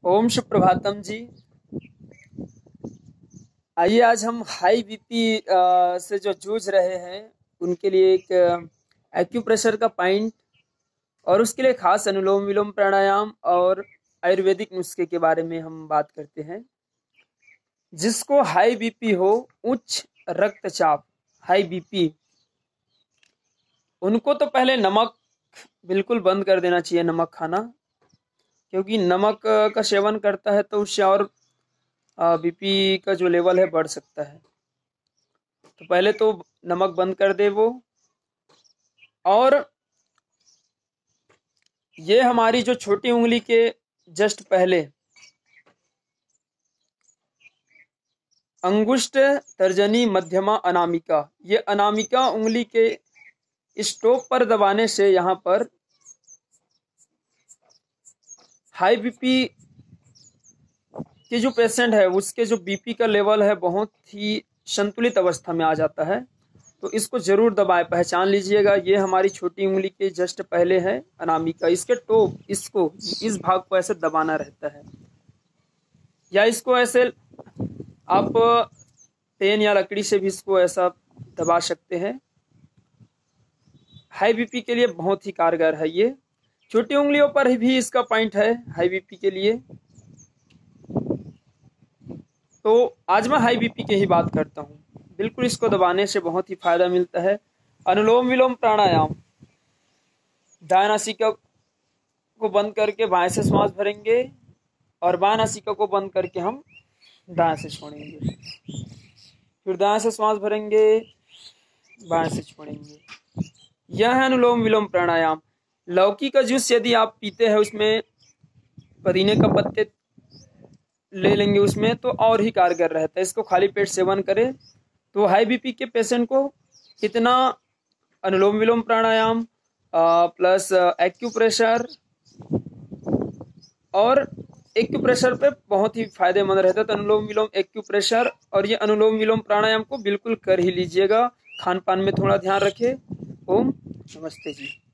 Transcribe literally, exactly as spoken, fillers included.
ओम सुप्रभातम जी। आइए आज हम हाई बीपी से जो जूझ रहे हैं उनके लिए एक एक्यूप्रेशर का पॉइंट और उसके लिए खास अनुलोम विलोम प्राणायाम और आयुर्वेदिक नुस्खे के बारे में हम बात करते हैं। जिसको हाई बीपी हो, उच्च रक्तचाप, हाई बीपी, उनको तो पहले नमक बिल्कुल बंद कर देना चाहिए, नमक खाना, क्योंकि नमक का सेवन करता है तो उससे और बीपी का जो लेवल है बढ़ सकता है। तो पहले तो नमक बंद कर दे वो। और ये हमारी जो छोटी उंगली के जस्ट पहले अंगुष्ठ, तर्जनी, मध्यमा, अनामिका, ये अनामिका उंगली के स्टॉप पर दबाने से यहाँ पर हाई बीपी के जो पेशेंट है उसके जो बीपी का लेवल है बहुत ही संतुलित अवस्था में आ जाता है। तो इसको जरूर दबाएं, पहचान लीजिएगा। ये हमारी छोटी उंगली के जस्ट पहले है अनामिका, इसके टोप, इसको, इस भाग को ऐसे दबाना रहता है, या इसको ऐसे आप पेन या लकड़ी से भी इसको ऐसा दबा सकते हैं। हाई बीपी के लिए बहुत ही कारगर है ये। छोटी उंगलियों पर भी इसका पॉइंट है हाई बीपी के लिए। तो आज मैं हाई बीपी की ही बात करता हूँ। बिल्कुल इसको दबाने से बहुत ही फायदा मिलता है। अनुलोम विलोम प्राणायाम, दायां नासिका को बंद करके बाएं से श्वास भरेंगे और बाएं नासिका को बंद करके हम दाएं से छोड़ेंगे, फिर दाएं से श्वास भरेंगे, बाएं से छोड़ेंगे। यह है अनुलोम विलोम प्राणायाम। लौकी का जूस यदि आप पीते हैं, उसमें पुदीने का पत्ते ले लेंगे उसमें, तो और ही कारगर रहता है। इसको खाली पेट सेवन करें तो हाई बीपी के पेशेंट को इतना अनुलोम विलोम प्राणायाम प्लस एक्यूप्रेशर और एक्यूप्रेशर पे बहुत ही फायदेमंद रहता है। तो अनुलोम विलोम, एक्यूप्रेशर और ये अनुलोम विलोम प्राणायाम को बिल्कुल कर ही लीजिएगा। खान पान में थोड़ा ध्यान रखें। ओम नमस्ते जी।